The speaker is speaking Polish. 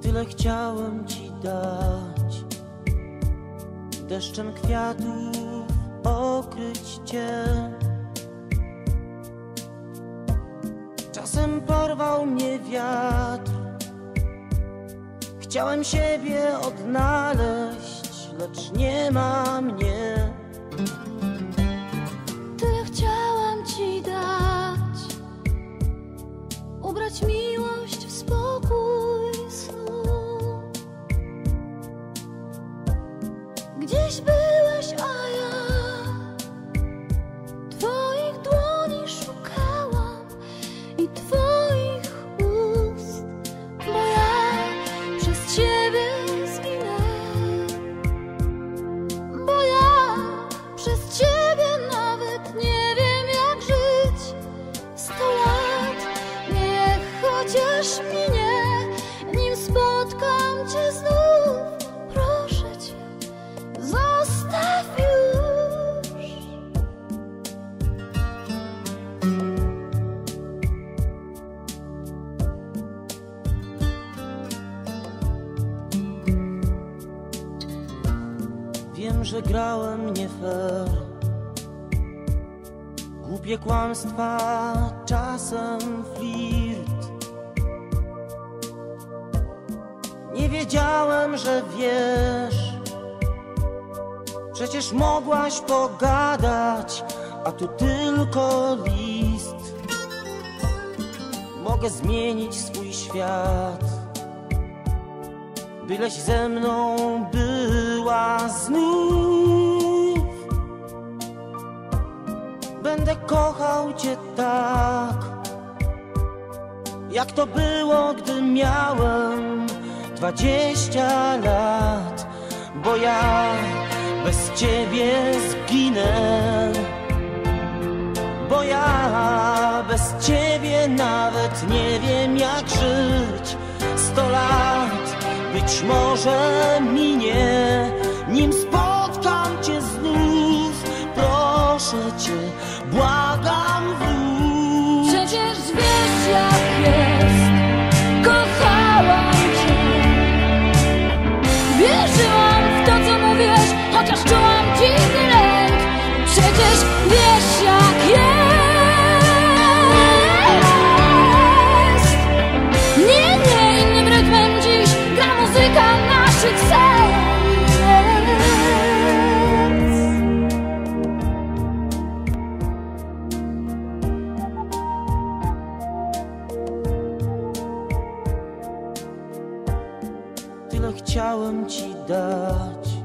Tyle chciałem ci dać, deszczem kwiatów okryć cię. Czasem porwał mnie wiatr, chciałem siebie odnaleźć, lecz nie ma mnie. Tyle chciałam ci dać, ubrać miłość w spokój snu. Gdzieś byłeś, a ja twoich dłoni szukałam i twoich ust, bo ja przez ciebie zginę, bo ja przez ciebie nawet nie wiem jak żyć. 100 lat niech chociaż minie, nim spotkam cię znów. Proszę cię, zostaw już. Wiem, że grałem nie fair, głupie kłamstwa, czasem flirt. Nie wiedziałem, że wiesz, przecież mogłaś pogadać, a tu tylko list. Mogę zmienić swój świat, byleś ze mną była znów. Będę kochał cię tak, jak to było, gdy miałem 20 lat, bo ja bez ciebie zginę, bo ja bez ciebie nawet nie wiem jak żyć. 100 lat być może minie, nim spotkam cię znów. Proszę cię, błagam, wróć. Przecież wiesz jak jest, kochałam cię, wierzyłam w to co mówisz, chociaż czułam dziwny lęk. Przecież wiesz jak jest. Nie, innym rytmem dziś gra muzyka naszych serc. Tyle chciałem ci dać,